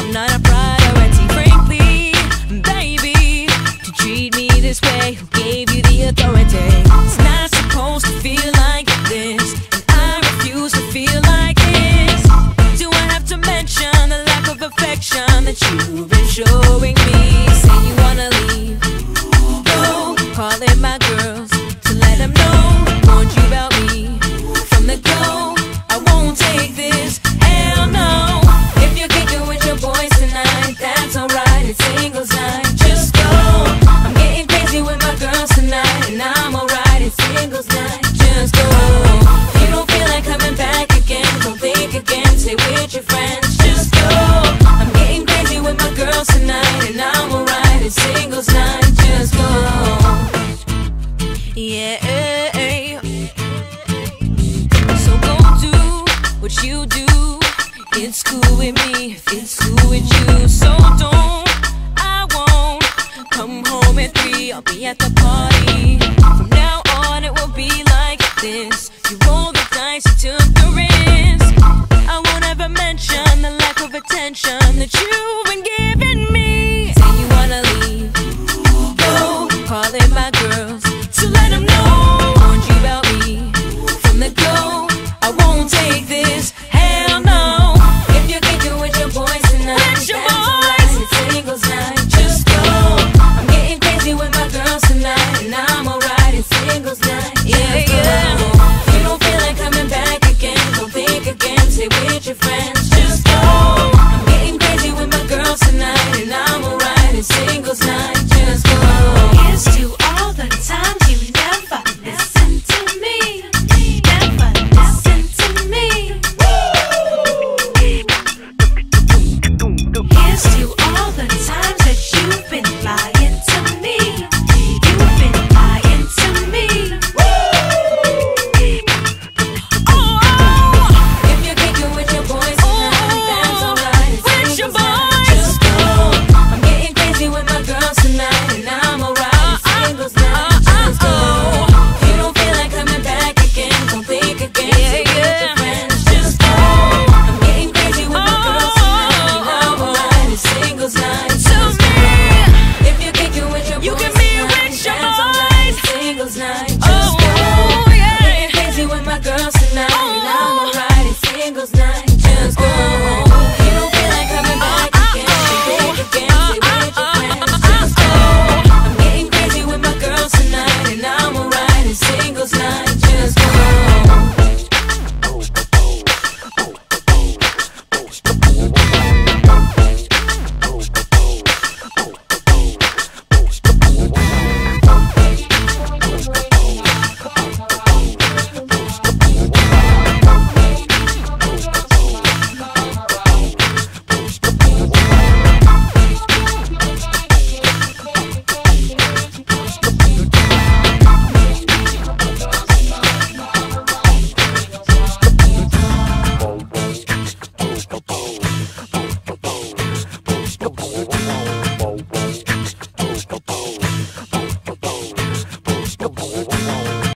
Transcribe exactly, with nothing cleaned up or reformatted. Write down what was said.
I'm not a priority, frankly, baby. To treat me this way, who gave you the authority? It's not supposed to feel like this, and I refuse to feel like this. Do I have to mention the lack of affection that you've been showing me? Say you wanna leave, go, calling my girls to let them know, warned you about me from the go. I won't take this, hell no. If you're kicking with your boys tonight, that's alright, it's singles night, just go. I'm getting crazy with my girls tonight, and I'm alright, it's singles night, just go. If you don't feel like coming back again, don't think again, stay with your friends, just go. I'm getting crazy with my girls tonight, and I'm alright, it's singles night, just go. Yeah. So go do what you do. It's cool with me if it's cool with you. So